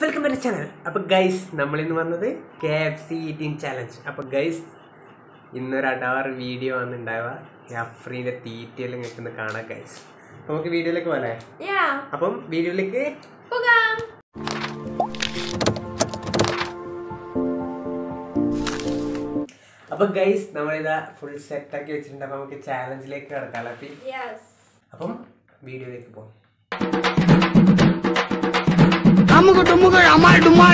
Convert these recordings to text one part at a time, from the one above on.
Welcome to channel. അപ്പോൾ guys, നമ്മളിന്ന് വന്നത് KFC ഈറ്റിംഗ് ചാലഞ്ച്. അപ്പോൾ ഗൈസ്, ഇന്നൊരു അടാറ് വീഡിയോ വന്നിട്ടുണ്ടാവുക. അഫ്രീൻ്റെ തീറ്റയെല്ലാം നിൽക്കുന്നത് കാണാം ഗൈസ്. നമുക്ക് വീഡിയോയിലേക്ക് പോലെ അപ്പം വീഡിയോയിലേക്ക് പോകാം. അപ്പൊ ഗൈസ്, നമ്മളിതാ ഫുൾ സെറ്റാക്കി വെച്ചിട്ടുണ്ട്. അപ്പൊ നമുക്ക് ചാലഞ്ചിലേക്ക് കിടക്കാമല്ലോ. അപ്പം വീഡിയോയിലേക്ക് പോകാം. Amuga dumuga amal dumal.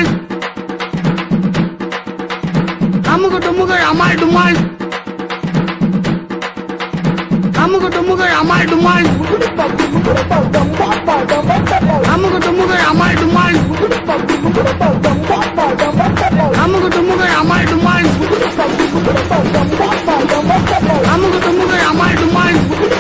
Amuga dumuga amal dumal. Amuga dumuga amal dumal. Amuga dumuga amal dumal. Amuga dumuga amal dumal. Amuga dumuga amal dumal.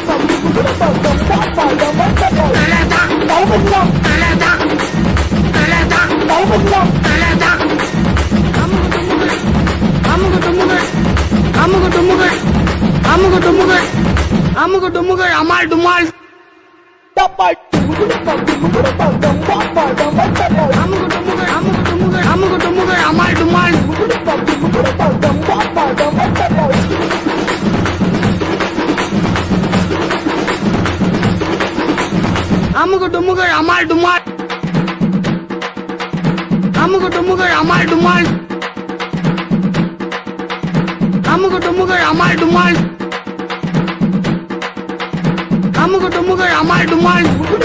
Amuga dumuga amal dumal. Amuga dumuga amal dumal. Amuga dumuga amal dumal. Amuga dumuga amal dumal. Amuga dumuga amal dumal. Amuga dumuga amal dumal.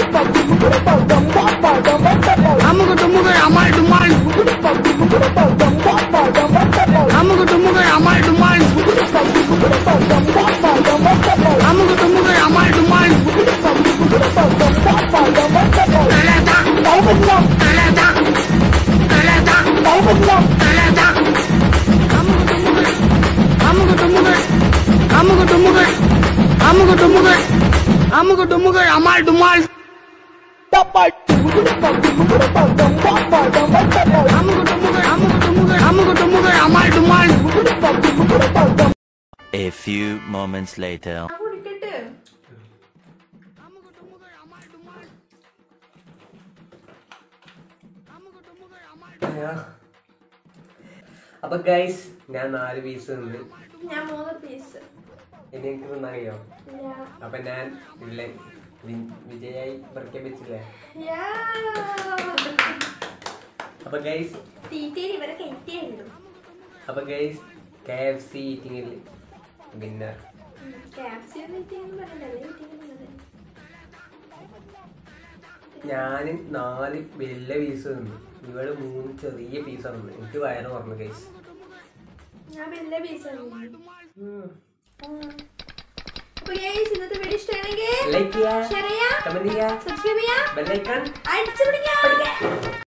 Amuga dumuga amal dumal. Amuga dumuga amal dumal. Amuga dumuga amal dumal. Amuga dumuga amal dumal. Amuga dumuga amal dumal. A few moments later. അപ്പൊ guys, ഞാൻ 4 piece ഉണ്ട്. ഞാൻ 3 piece. ഇനി എനിക്ക് തിന്നറിയോ? അപ്പൊ ഞാൻ വിജയായി പ്രഖ്യാപിച്ചില്ലേ? അപ്പൊ guys, അപ്പൊ ഗൈസ്, KFC ഈറ്റിംഗിൽ വിന്നർ ഞാൻ 4 വലിയ പീസ് തിന്നു. ഇവള് 3 ചെറിയ പീസാണ്. എനിക്ക് വയറ് പറഞ്ഞു ഗൈസ്. ഞാൻ വലിയ പീസാണ്. ഇന്നത്തെ വീഡിയോ ഇഷ്ടമാണെങ്കിൽ ലൈക്ക് ചെയ്യുക, ഷെയർ ചെയ്യുക, കമന്റ് ചെയ്യുക, സബ്സ്ക്രൈബ് ചെയ്യുക, ബെൽ ഐക്കൺ അടിച്ചു പിടിക്കുക.